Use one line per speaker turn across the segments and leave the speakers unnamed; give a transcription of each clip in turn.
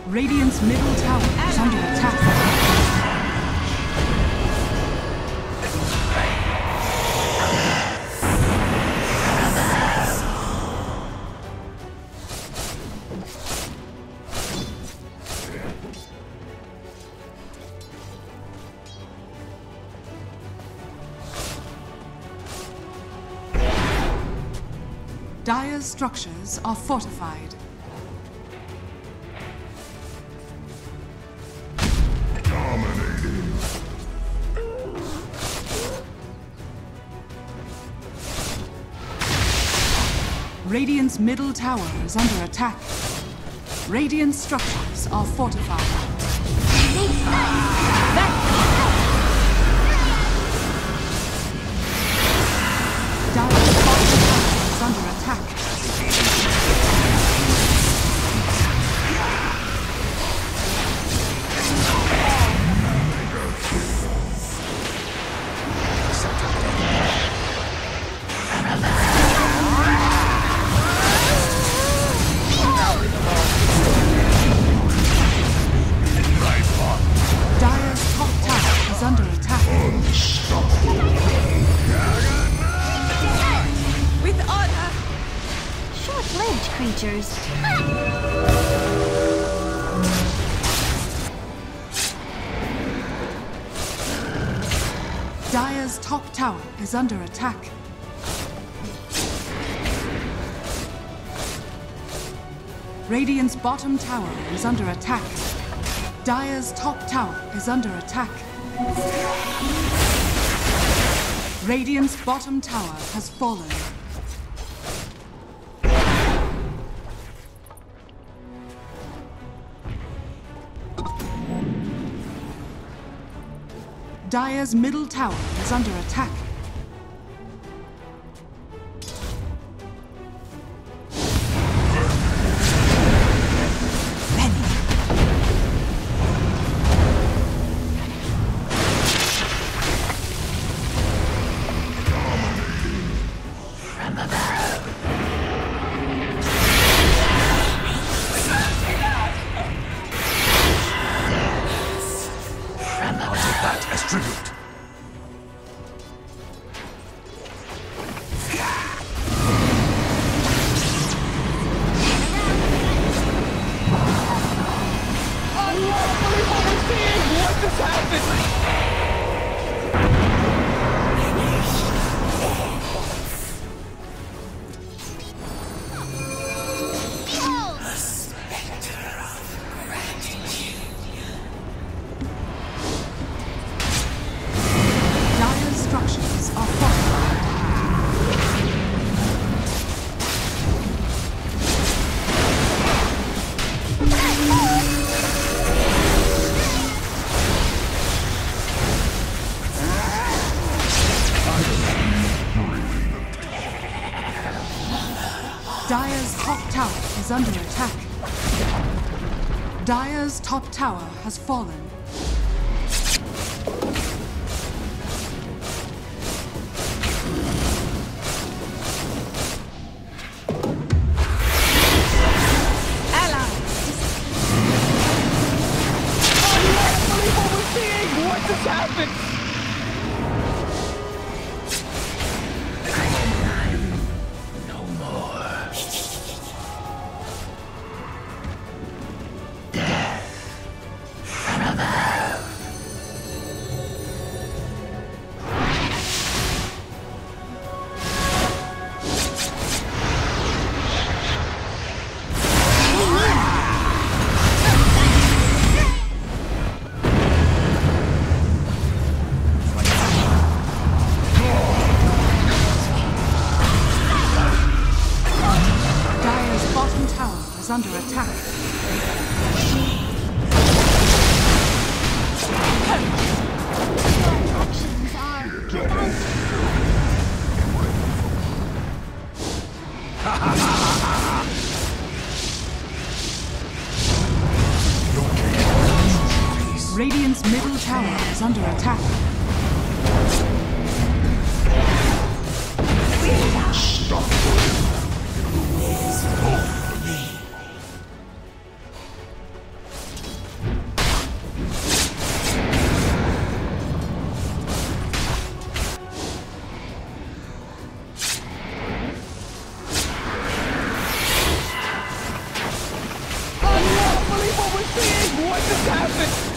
Radiant's middle tower is under attack. Dire's structures are fortified.
Dominating.
Radiant's middle tower is under attack. Radiant's structures are fortified. Dire's bottom tower is under attack. Dire's top tower is under attack.
With honor!
Short-lived creatures.
Dire's top tower is under attack. Radiant's bottom tower is under attack. Dire's top tower is under attack. Radiant's bottom tower has fallen. Dire's middle tower is under attack.
Tribute.
Dire's structures are fortified. Dire's top tower is under attack. Dire's top tower has fallen.
What just happened?
No more.
Dire's bottom tower is under attack.
Actions are
Radiant's middle tower is under attack.
happened?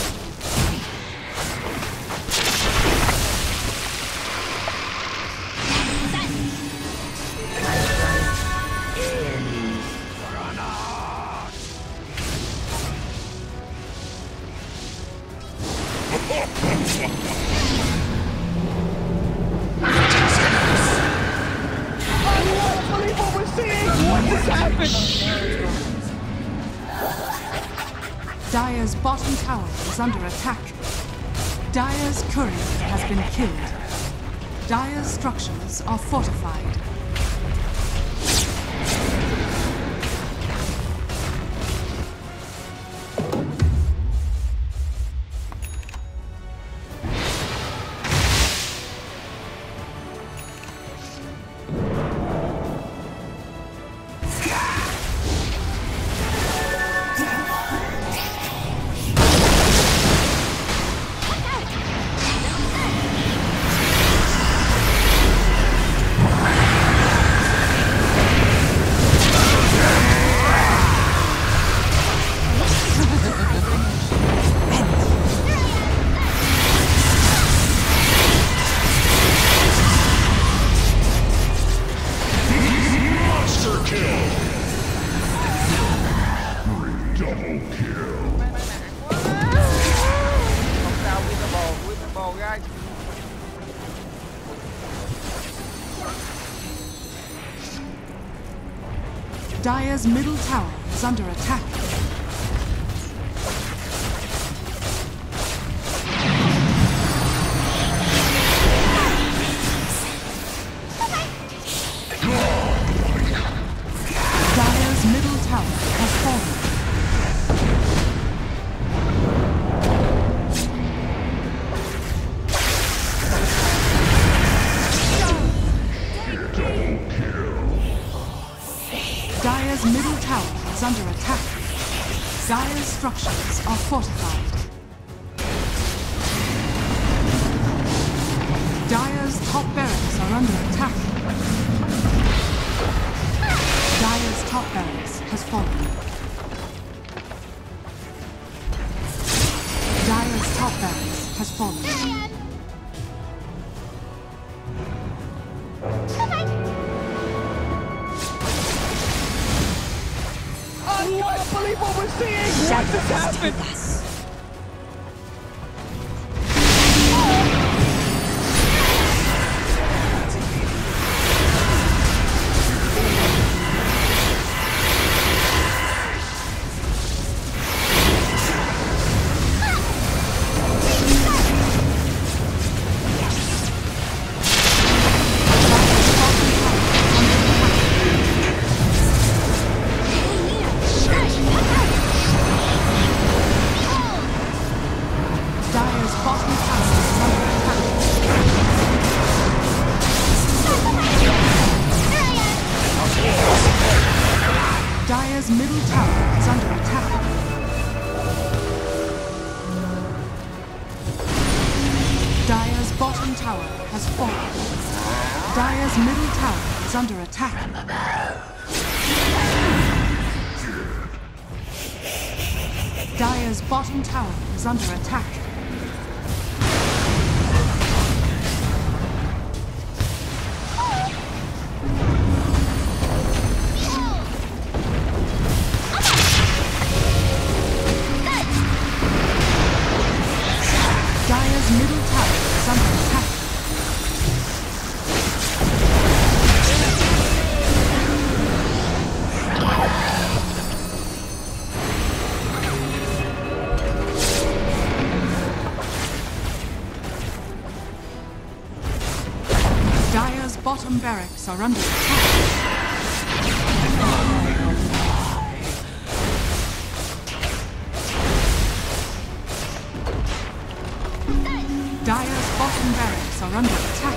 Dire's bottom tower is under attack. Dire's courier has been killed. Dire's structures are fortified. Dire's middle tower is under attack. Dire's middle tower has fallen. Dire's middle tower is under attack. Dire's structures are fortified. Dire's top barracks are under attack. Dire's top barracks has fallen. Dire's top barracks has fallen.
I can't believe what we're seeing! What just happened?
Dire's middle tower is under attack. Dire's bottom tower has fallen. Dire's middle tower is under attack. Dire's bottom tower is under attack. Dire's middle tower is under attack. Dire's bottom barracks are under attack. Dire's bottom barracks are under attack.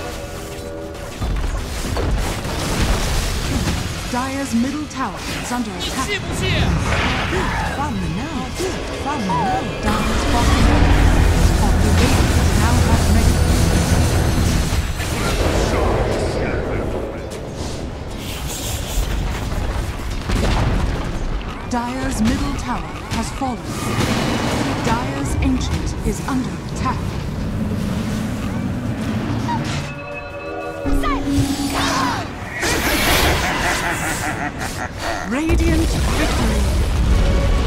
Dire's middle tower is under attack. Dire's bottom barracks of the Radiant now have ready. Dire's middle tower has fallen. Dire's ancient is under attack. Radiant victory!